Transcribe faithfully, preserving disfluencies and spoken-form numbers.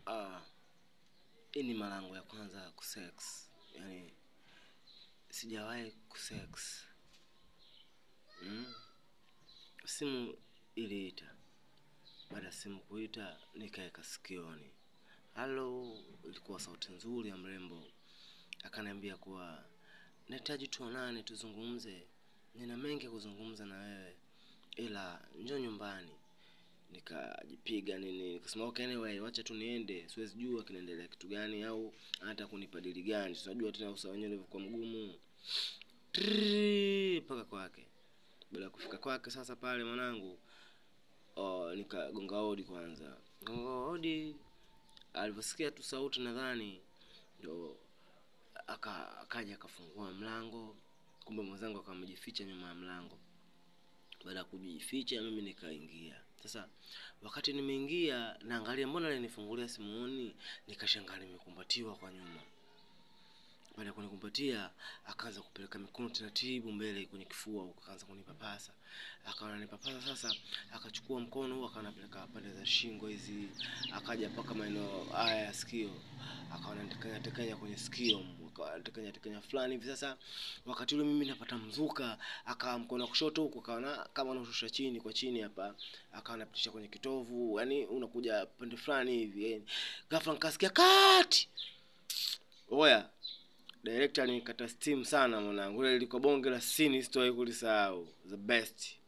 Ah, hii ni mara yangu ya kwanza kusex. Yaani sijawahi kusex. Mm. Simu iliita. Baada ya simu kuita nikaeka sikioni. Halo, ilikuwa sauti nzuri ya mrembo. Akaniambia kuwa nahitaji tuonane tuzungumze. Nina mengi kuzungumza na wewe. Ila njoo nyumbani. Nikajipiga nini, nikasema okay anyway wacha tu niende, siwezi jua kinaendelea kitu gani au hata kunipa dili gani, tunajua tena usawa wenyewe ulivyokuwa mgumu. Mpaka kwake. Bila kufika kwake sasa pale mwanangu, oh, nikagonga hodi kwanza. Gonga hodi, aliposikia tu sauti nadhani ndio aka akaja akafungua mlango, kumbe mwenzangu akawa amejificha nyuma ya mlango. Baada kujificha mimi nikaingia. Sasa wakati nimeingia naangalia mbona alinifungulia simuoni, nikashangaa nimekumbatiwa kwa nyuma. Baada kunikumbatia akaanza kupeleka mikono taratibu mbele kwenye kifua huko, akaanza kunipapasa. Akawa ananipapasa sasa, akachukua mkono huo akawa anapeleka pande za shingo hizi, akaja mpaka maeneo haya ya sikio. Akawa anatekenya tekenya kwenye sikio, akawa anatekenya tekenya fulani hivi. Sasa wakati ule mimi napata mzuka, akawa mkono wa kushoto huko akawa kama anashusha chini kwa chini hapa, akawa anapitisha kwenye kitovu, yani unakuja pande fulani hivi. Ghafla nikasikia kati. Oya, director alikata steam sana mwanangu. Ile ilikuwa bonge la scene, sitoi kulisahau. The best.